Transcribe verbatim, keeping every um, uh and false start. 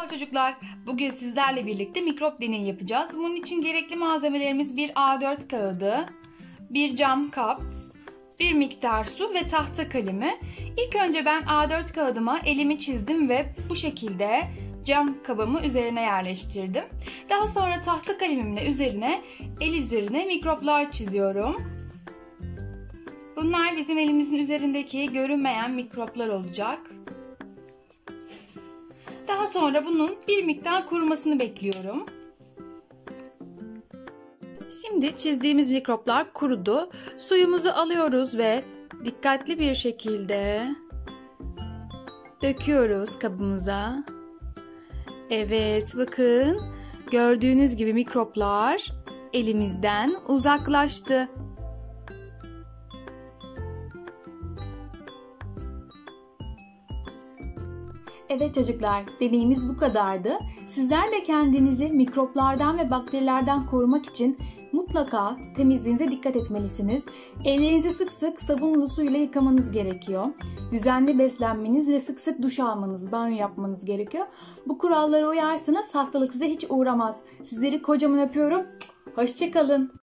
Çocuklar, bugün sizlerle birlikte mikrop deneyi yapacağız. Bunun için gerekli malzemelerimiz bir A dört kağıdı, bir cam kap, bir miktar su ve tahta kalemi. İlk önce ben A dört kağıdıma elimi çizdim ve bu şekilde cam kabımı üzerine yerleştirdim. Daha sonra tahta kalemimle üzerine, el üzerine mikroplar çiziyorum. Bunlar bizim elimizin üzerindeki görünmeyen mikroplar olacak. Daha sonra bunun bir miktar kurumasını bekliyorum. Şimdi çizdiğimiz mikroplar kurudu. Suyumuzu alıyoruz ve dikkatli bir şekilde döküyoruz kabımıza. Evet, bakın. Gördüğünüz gibi mikroplar elimizden uzaklaştı. Evet çocuklar, deneyimiz bu kadardı. Sizler de kendinizi mikroplardan ve bakterilerden korumak için mutlaka temizliğinize dikkat etmelisiniz. Ellerinizi sık sık sabunlu suyla yıkamanız gerekiyor. Düzenli beslenmeniz ve sık sık duş almanız, banyo yapmanız gerekiyor. Bu kurallara uyarsanız hastalık size hiç uğramaz. Sizleri kocaman öpüyorum. Hoşça kalın.